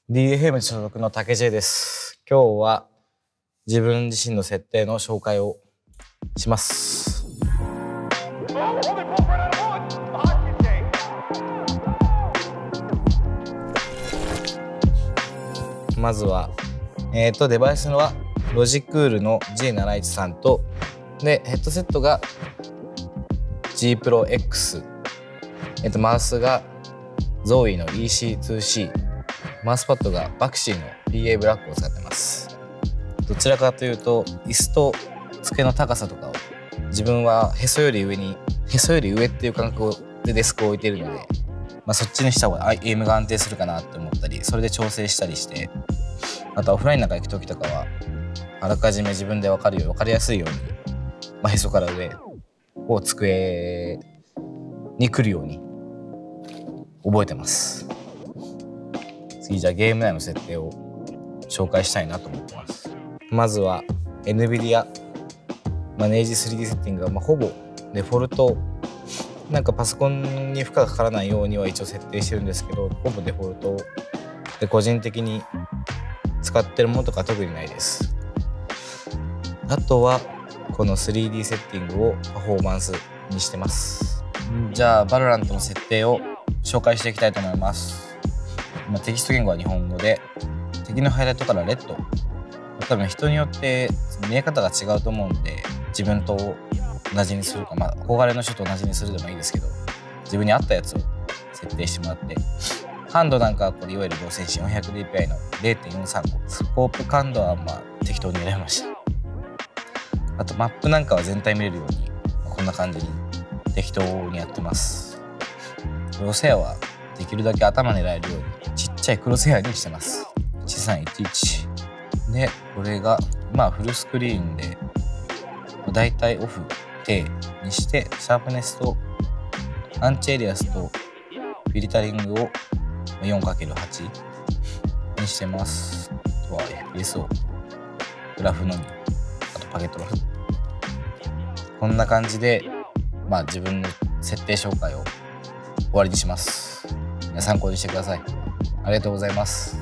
DFM 所属の竹 J です。今日は自分自身の設定の紹介をします。まずは、デバイスのはロジクールの G713 と、で、ヘッドセットが G Pro X、マウスが Zoe の EC2C、マウスパッドがバクシーの PA ブラックを使ってます。どちらかというと椅子と机の高さとかを自分はへそより上っていう感覚でデスクを置いているので、そっちにした方がエイムが安定するかなって思ったり、それで調整したりして、あとオフラインなんか行く時とかはあらかじめ自分で分かりやすいように、へそから上を机に来るように覚えてます。次じゃあゲーム内の設定を紹介したいなと思ってます。まずは NVIDIA マネージ 3D セッティングがほぼデフォルト、なんかパソコンに負荷がかからないようには一応設定してるんですけど、ほぼデフォルトで個人的に使ってるものとか特にないです。あとはこの 3D セッティングをパフォーマンスにしてます。じゃあ Valorant の設定を紹介していきたいと思います。テキスト言語は日本語で、敵のハイライトからレッド、多分人によって見え方が違うと思うんで、自分と同じにするか、憧れの人と同じにするでもいいですけど、自分に合ったやつを設定してもらって、感度なんかはこれいわゆる同線子 400dpi の 0.435、スコープ感度は適当に選びました。あとマップなんかは全体見れるようにこんな感じに適当にやってます。クロスヘアはできるだけ頭狙えるようにちっちゃいクロスヘアにしてます。1311で、これがフルスクリーンでだいたいオフ低にして、シャープネスとアンチエリアスとフィルタリングを 4×8 にしてます。あとは FPS をグラフのみ、あとパケットラフ、こんな感じで自分の設定紹介を終わりにします。参考にしてください。ありがとうございます。